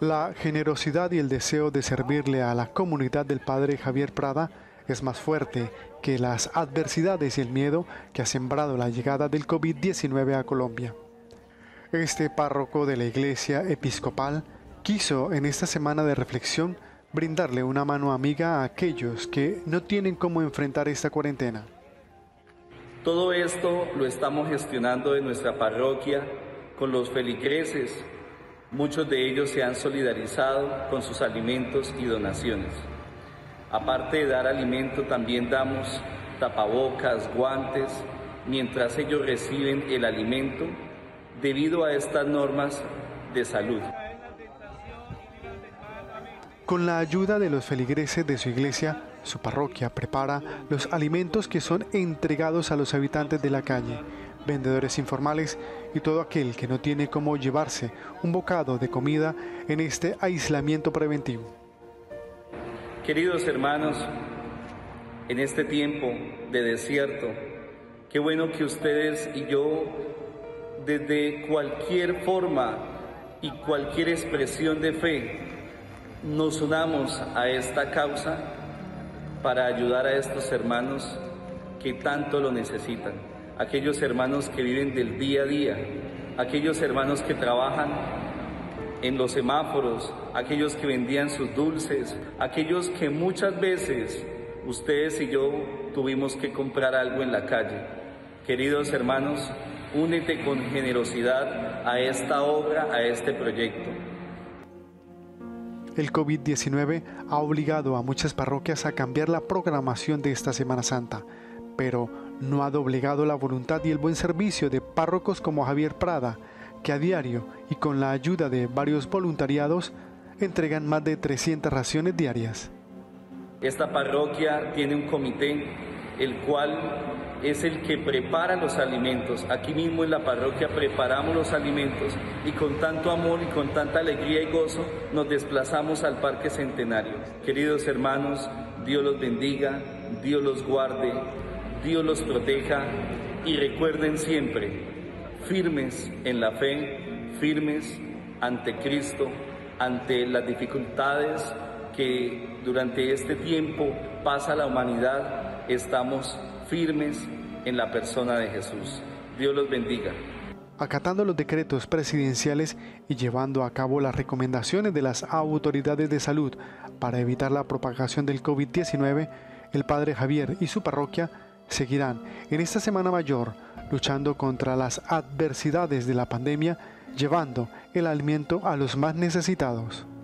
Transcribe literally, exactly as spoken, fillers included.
La generosidad y el deseo de servirle a la comunidad del padre Javier Prada es más fuerte que las adversidades y el miedo que ha sembrado la llegada del COVID diecinueve a Colombia. Este párroco de la Iglesia Episcopal quiso en esta semana de reflexión brindarle una mano amiga a aquellos que no tienen cómo enfrentar esta cuarentena. Todo esto lo estamos gestionando en nuestra parroquia con los feligreses. Muchos de ellos se han solidarizado con sus alimentos y donaciones. Aparte de dar alimento, también damos tapabocas, guantes, mientras ellos reciben el alimento debido a estas normas de salud. Con la ayuda de los feligreses de su iglesia, su parroquia prepara los alimentos que son entregados a los habitantes de la calle, vendedores informales y todo aquel que no tiene cómo llevarse un bocado de comida en este aislamiento preventivo. Queridos hermanos, en este tiempo de desierto, qué bueno que ustedes y yo, desde cualquier forma y cualquier expresión de fe, nos unamos a esta causa para ayudar a estos hermanos que tanto lo necesitan. Aquellos hermanos que viven del día a día, aquellos hermanos que trabajan en los semáforos, aquellos que vendían sus dulces, aquellos que muchas veces ustedes y yo tuvimos que comprar algo en la calle. Queridos hermanos, únete con generosidad a esta obra, a este proyecto. El COVID diecinueve ha obligado a muchas parroquias a cambiar la programación de esta Semana Santa, pero no ha doblegado la voluntad y el buen servicio de párrocos como Javier Prada, que a diario y con la ayuda de varios voluntariados entregan más de trescientas raciones diarias. Esta parroquia tiene un comité, el cual es el que prepara los alimentos. Aquí mismo en la parroquia preparamos los alimentos y con tanto amor y con tanta alegría y gozo nos desplazamos al Parque Centenario. Queridos hermanos, Dios los bendiga, Dios los guarde, Dios los proteja y recuerden siempre, firmes en la fe, firmes ante Cristo, ante las dificultades que durante este tiempo pasa la humanidad, estamos firmes en la persona de Jesús. Dios los bendiga. Acatando los decretos presidenciales y llevando a cabo las recomendaciones de las autoridades de salud para evitar la propagación del COVID diecinueve, el padre Javier y su parroquia seguirán en esta Semana Mayor luchando contra las adversidades de la pandemia, llevando el alimento a los más necesitados.